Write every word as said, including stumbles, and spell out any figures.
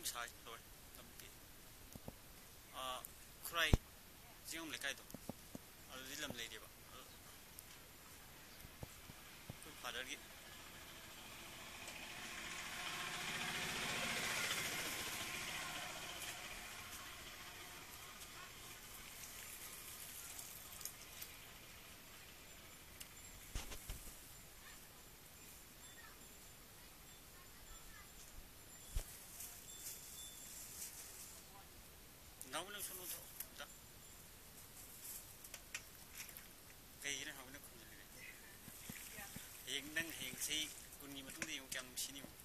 ꯌꯨꯝ ꯁꯥꯏ ꯂꯣꯏ ꯂꯝꯕꯤ ꯈꯨꯔꯥꯏ ꯆꯤꯡꯉꯝ ꯂꯩꯀꯥꯏꯗꯣ ꯑꯗꯨꯗꯤ ꯂꯝ ꯂꯩꯔꯦꯕ ꯑꯩꯈꯣꯏ ꯐꯥꯗꯔꯒꯤ 나오는 손으로 다 그이는 하고는 군들이네. 행당 행세 군이 같은데 용 그냥 신이